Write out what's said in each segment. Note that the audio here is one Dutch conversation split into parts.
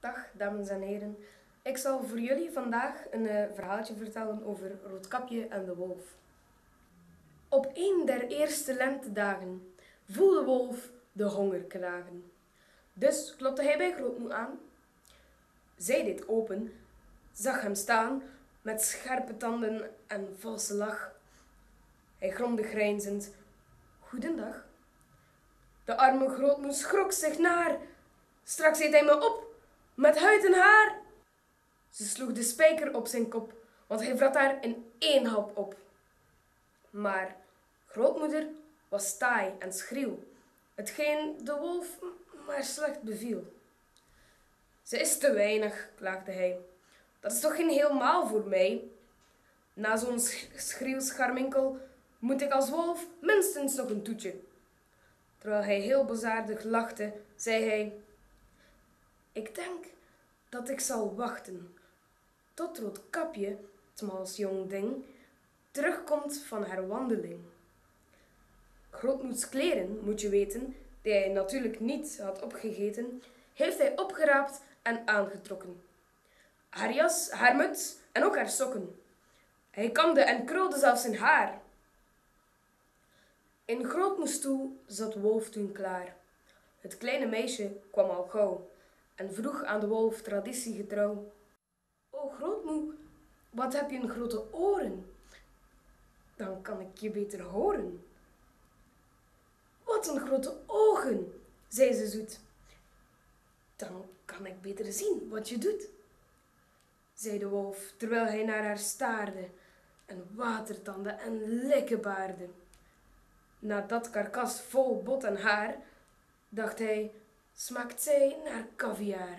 Dag dames en heren. Ik zal voor jullie vandaag een verhaaltje vertellen over Roodkapje en de wolf. Op een der eerste lentedagen voelde Wolf de honger knagen. Dus klopte hij bij Grootmoe aan. Zij deed open, zag hem staan met scherpe tanden en valse lach. Hij gromde grijnzend: "Goedendag." De arme Grootmoe schrok zich naar. "Straks eet hij me op, met huid en haar." Ze sloeg de spijker op zijn kop, want hij vrat haar in één hap op. Maar grootmoeder was taai en schriel, hetgeen de wolf maar slecht beviel. "Ze is te weinig," klaagde hij. "Dat is toch geen heel maal voor mij? Na zo'n schriel scharminkel moet ik als wolf minstens nog een toetje." Terwijl hij heel bezaardig lachte, zei hij: "Ik denk dat ik zal wachten tot Roodkapje, het mals jong ding, terugkomt van haar wandeling." Grootmoeds kleren, moet je weten, die hij natuurlijk niet had opgegeten, heeft hij opgeraapt en aangetrokken. Haar jas, haar muts en ook haar sokken. Hij kamde en krulde zelfs zijn haar. In Grootmoes stoel zat Wolf toen klaar. Het kleine meisje kwam al gauw en vroeg aan de wolf traditiegetrouw: "O grootmoe, wat heb je een grote oren? Dan kan ik je beter horen." "Wat een grote ogen," zei ze zoet. "Dan kan ik beter zien wat je doet," zei de wolf, terwijl hij naar haar staarde en watertanden en likkebaarde. Na dat karkas vol bot en haar, dacht hij: "Smaakt zij naar caviar?"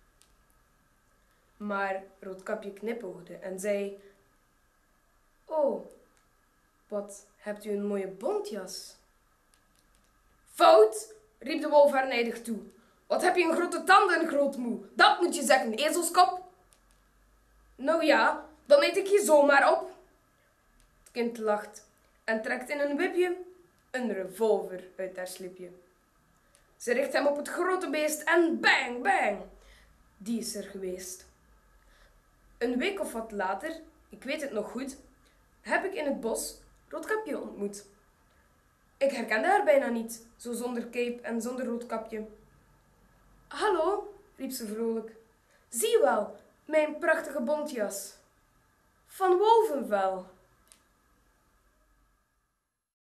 Maar Roodkapje knipoogde en zei: "O, wat hebt u een mooie bontjas." "Fout!" riep de wolf haar nijdig toe. "Wat heb je een grote tanden, grootmoe? Dat moet je zeggen, ezelskop." "Nou ja, dan eet ik je zomaar op." Het kind lacht en trekt in een wipje een revolver uit haar slipje. Ze richt hem op het grote beest en bang, bang, die is er geweest. Een week of wat later, ik weet het nog goed, heb ik in het bos Roodkapje ontmoet. Ik herkende haar bijna niet, zo zonder cape en zonder Roodkapje. "Hallo," riep ze vrolijk. "Zie wel, mijn prachtige bontjas. Van wolvenvel."